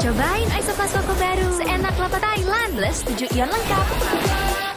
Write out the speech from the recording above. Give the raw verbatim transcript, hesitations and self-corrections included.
Cobain Isofast Koko baru. Seenak kelapa Thailand plus tujuh ion lengkap.